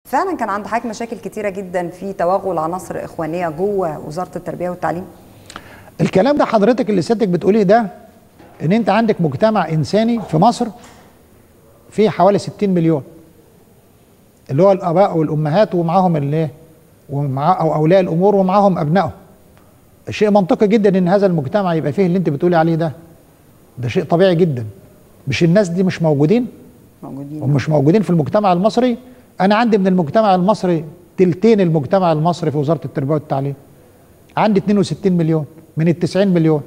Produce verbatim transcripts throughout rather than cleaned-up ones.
فعلا كان عند حضرتك مشاكل كتيره جدا في توغل عناصر اخوانيه جوه وزاره التربيه والتعليم؟ الكلام ده حضرتك اللي سيادتك بتقوليه ده ان انت عندك مجتمع انساني في مصر فيه حوالي ستين مليون، اللي هو الاباء والامهات ومعاهم الايه ومع او اولياء الامور ومعاهم ابنائهم. شيء منطقي جدا ان هذا المجتمع يبقى فيه اللي انت بتقولي عليه ده. ده شيء طبيعي جدا. مش الناس دي مش موجودين؟ موجودين ومش موجودين في المجتمع المصري. انا عندي من المجتمع المصري تلتين المجتمع المصري في وزاره التربيه والتعليم. عندي اتنين وستين مليون من ال تسعين مليون.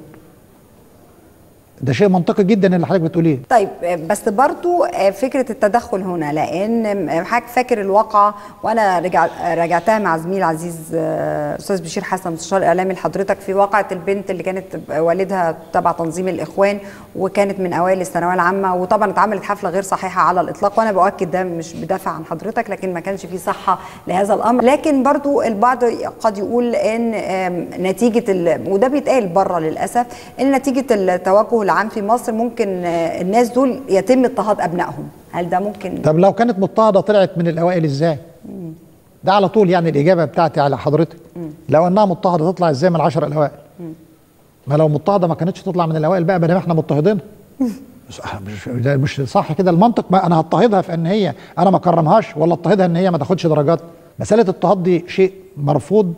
ده شيء منطقي جدا اللي حضرتك بتقوليه. طيب بس برضو فكره التدخل هنا، لان حضرتك فاكر الواقعه، وانا رجع راجعتها مع زميل عزيز استاذ بشير حسن مستشار الاعلامي لحضرتك في واقعه البنت اللي كانت والدها تبع تنظيم الاخوان وكانت من اوائل الثانويه العامه، وطبعا اتعملت حفله غير صحيحه على الاطلاق، وانا باكد ده مش بدافع عن حضرتك، لكن ما كانش في صحه لهذا الامر. لكن برضو البعض قد يقول ان نتيجه وده بيتقال بره للاسف ان نتيجه التوجه العام في مصر ممكن الناس دول يتم اضطهاد ابنائهم. هل ده ممكن؟ طب لو كانت مضطهده طلعت من الاوائل ازاي؟ مم. ده على طول يعني الاجابه بتاعتي على حضرتك. مم. لو انها مضطهده تطلع ازاي من العشر الاوائل؟ مم. ما لو مضطهده ما كانتش تطلع من الاوائل بقى، بدل ما احنا مضطهدينها. مش مش صح كده المنطق؟ ما انا هضطهدها في ان هي انا ما اكرمهاش، ولا اضطهدها ان هي ما تاخدش درجات؟ مساله الاضطهاد دي شيء مرفوض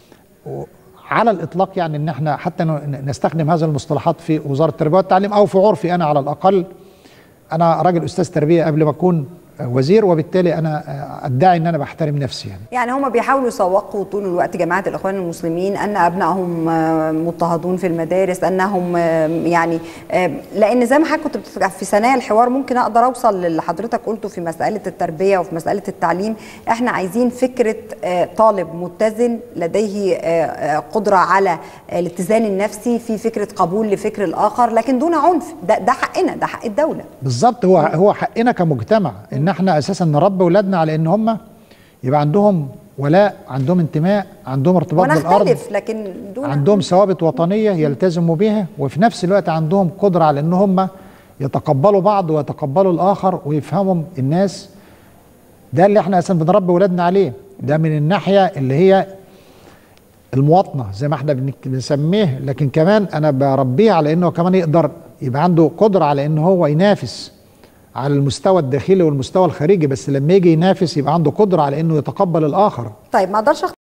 على الاطلاق، يعني ان احنا حتى نستخدم هذه المصطلحات في وزاره التربيه والتعليم او في عرفي انا على الاقل. انا راجل استاذ تربيه قبل ما اكون وزير، وبالتالي انا ادعي ان انا بحترم نفسي. يعني يعني هم بيحاولوا يسوقوا طول الوقت جماعه الاخوان المسلمين ان ابنائهم مضطهدون في المدارس، انهم يعني لان زي ما حضرتك كنت في ثنايا الحوار ممكن اقدر اوصل للي حضرتك قلته في مساله التربيه وفي مساله التعليم. احنا عايزين فكره طالب متزن لديه قدره على الاتزان النفسي في فكره قبول لفكر الاخر، لكن دون عنف. ده ده حقنا، ده حق الدوله. بالظبط. هو هو حقنا كمجتمع ان احنا اساسا نربي اولادنا على ان هم يبقى عندهم ولاء، عندهم انتماء، عندهم ارتباط بالارض، لكن دون عندهم ثوابت وطنيه يلتزموا بها، وفي نفس الوقت عندهم قدره على ان هم يتقبلوا بعض ويتقبلوا الاخر ويفهموا الناس. ده اللي احنا اساسا بنربي اولادنا عليه. ده من الناحيه اللي هي المواطنه زي ما احنا بنسميه، لكن كمان انا بربيه على انه كمان يقدر يبقى عنده قدره على ان هو ينافس على المستوى الداخلي والمستوى الخارجي، بس لما يجي ينافس يبقى عنده قدره على انه يتقبل الاخر. طيب ما اقدرش